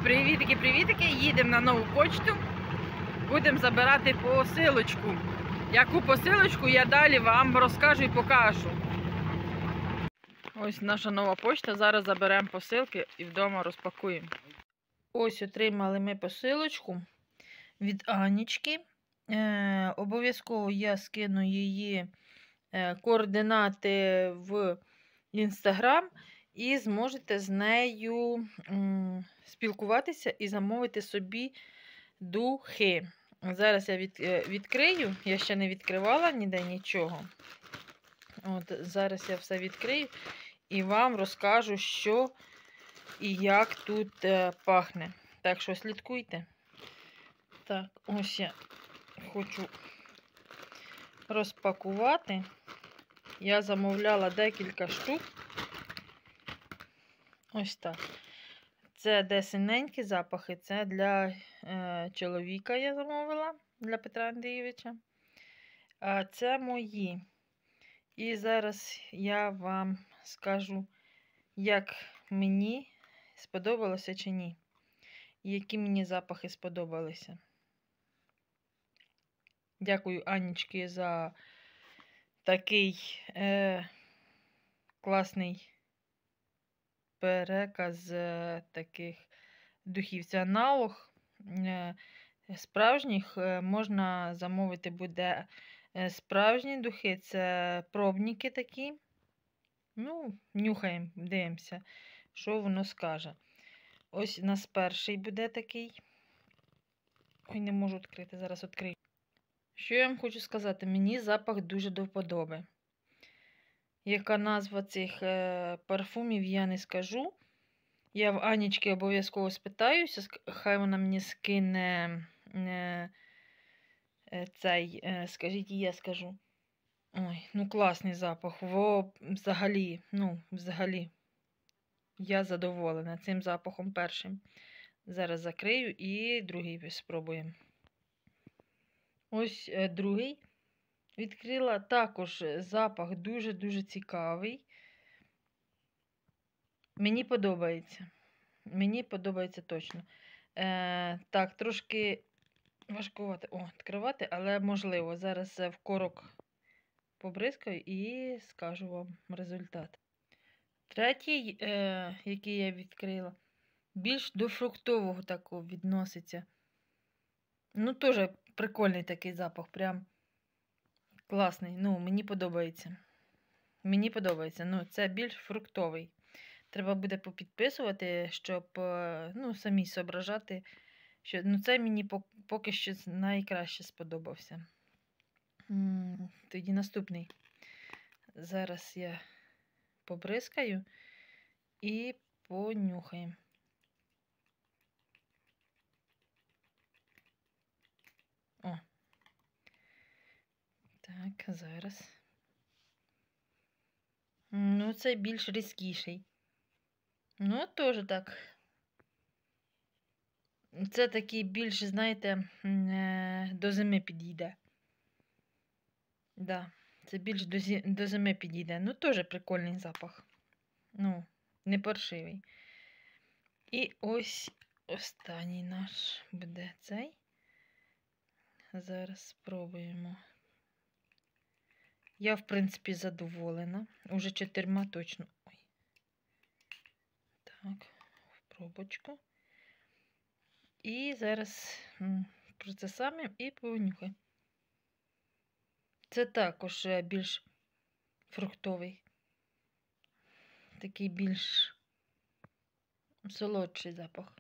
Привітики, їдемо на нову почту. Будемо забирати посилочку. Яку посилочку я далі вам розкажу і покажу. Ось наша нова почта. Зараз заберемо посилки і вдома розпакуємо. Ось отримали ми посилочку від Анічки. Обов'язково я скину її координати в Інстаграм. І зможете з нею спілкуватися і замовити собі духи. Зараз я відкрию, я ще не відкривала ніде нічого. От, зараз я все відкрию і вам розкажу, що і як тут пахне. Так що слідкуйте. Так, ось я хочу розпакувати. Я замовляла декілька штук. Ось так. Це де синенькі запахи, це для чоловіка я замовила, для Петра Андрійовича. А це мої. І зараз я вам скажу, як мені сподобалося чи ні. І які мені запахи сподобалися. Дякую Анічки за такий класний переказ таких духів. Це аналог справжніх. Можна замовити буде справжні духи. Це пробники такі. Ну, нюхаємо, дивимося, що воно скаже. Ось у нас перший буде такий. Ой, не можу відкрити, зараз відкрию. Що я вам хочу сказати? Мені запах дуже до вподоби. Яка назва цих парфумів, я не скажу. Я в Анічки обов'язково спитаюся, хай вона мені скине цей, скажіть, я скажу. Ой, ну класний запах. Взагалі, я задоволена цим запахом першим. Зараз закрию і другий спробуємо. Ось другий. Відкрила також запах дуже-дуже цікавий. Мені подобається. Мені подобається точно. Так, трошки важкувати відкривати, але можливо. Зараз в корок побризкаю і скажу вам результат. Третій, який я відкрила, більш до фруктового такого відноситься. Ну, теж прикольний такий запах, прям класний. Ну, мені подобається. Мені подобається. Ну, це більш фруктовий. Треба буде попідписувати, щоб самі зображати, що це мені поки що найкраще сподобався. Тоді наступний. Зараз я побризкаю і понюхаємо. О. Так, зараз. Ну, це більш різкіший. Ну, теж так. Це такий більш, знаєте, до зими підійде. Да, це більш до зими підійде. Ну, теж прикольний запах. Ну, не паршивий. І ось останній наш буде цей. Зараз спробуємо. Я, в принципі, задоволена. Уже 4 точно. Ой. Так, в пробочку. І зараз про це саме і понюхай. Це також більш фруктовий. Такий більш солодший запах.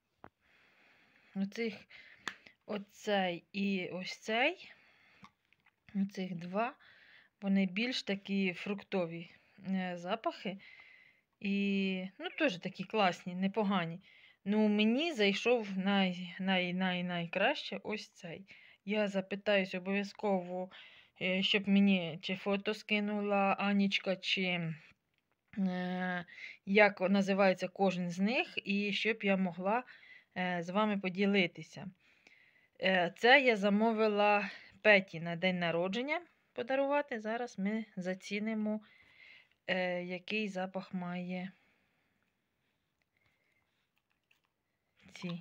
Оцей і ось цей. Оцих два. Вони більш такі фруктові запахи. І, теж такі класні, непогані. Ну, мені зайшов найкраще ось цей. Я запитаюсь обов'язково, щоб мені чи фото скинула Анічка, чи як називається кожен з них, і щоб я могла з вами поділитися. Це я замовила Петі на день народження подарувати. Зараз ми зацінимо, який запах має ці.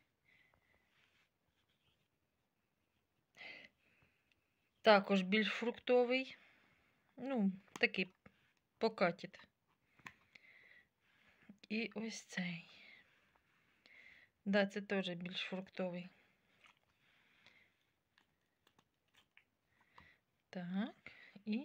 Також більш фруктовий. Ну, такий покатіт. І ось цей. Да, це теж більш фруктовий. Так, і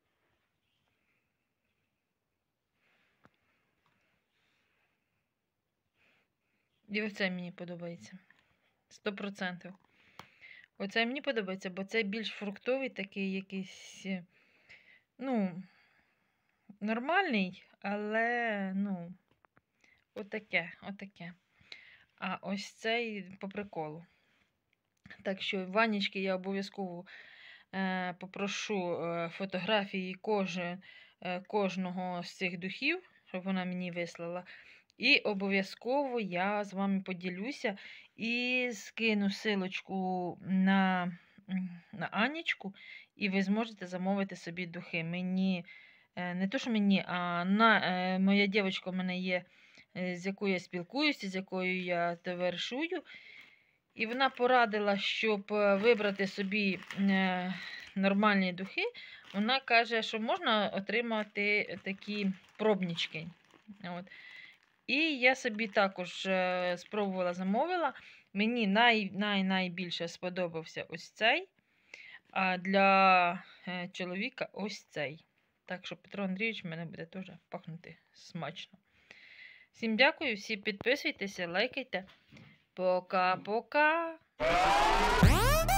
оце мені подобається. 100%. Оце мені подобається, бо це більш фруктовий, такий якийсь, ну, нормальний, але, ну, отаке. А ось цей по приколу. Так що, Ванечки, я обов'язково попрошу фотографії кожного з цих духів, щоб вона мені вислала. І обов'язково я з вами поділюся і скину силочку на Анічку, і ви зможете замовити собі духи. Мені, не то, що мені, а моя дівчинка в мене є, з якою я спілкуюся, з якою я товаришую. І вона порадила, щоб вибрати собі нормальні духи. Вона каже, що можна отримати такі пробнички. От. І я собі також спробувала, замовила. Мені найбільше сподобався ось цей, а для чоловіка ось цей. Так що Петро Андрійович в мене буде теж пахнути смачно. Всім дякую, всі підписуйтеся, лайкайте. Пока-пока!